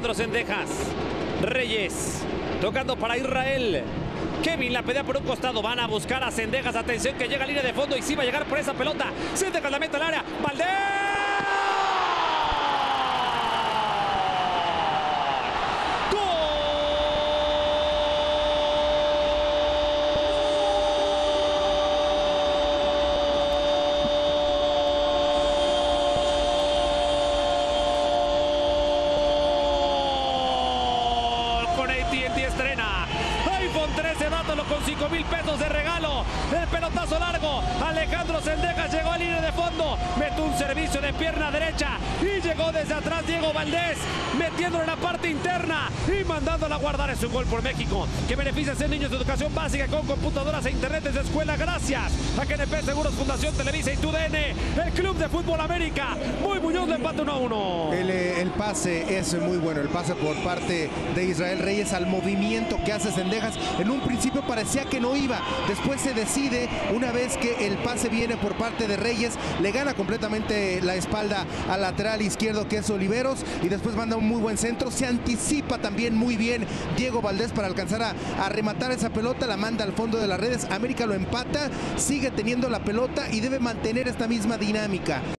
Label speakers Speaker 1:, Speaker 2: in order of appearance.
Speaker 1: Alejandro Zendejas. Reyes, tocando para Israel. Kevin la pelea por un costado. Van a buscar a Zendejas. Atención que llega a línea de fondo y sí va a llegar por esa pelota. Zendejas la mete al área. ¡Valdés! AT&T estrena iPhone 13, dátalo con 5,000 pesos de regalo. El pelotazo largo. Alejandro Zendejas llegó a línea de fondo. Metió un servicio de pierna derecha y llegó desde atrás Diego Valdés, metiéndolo en la parte interna y mandándola a guardar. Es un gol por México que beneficia a 100 niños de educación básica con computadoras e internet desde escuela. Gracias a GNP Seguros, Fundación Televisa y TUDN. El Club de Fútbol América. Muy Muñoz le empate 1-1.
Speaker 2: El pase es muy bueno. El pase por parte de Israel Reyes al movimiento que hace Zendejas. En un principio parecía que no iba. Después se decide, una vez que el pase viene por parte de Reyes, le gana completamente la espalda al lateral izquierdo que es Oliveros y después manda un muy buen centro. Se anticipa también muy bien Diego Valdés para alcanzar a rematar esa pelota. La manda al fondo de las redes. América lo empata, sigue teniendo la pelota y debe mantener esta misma dinámica.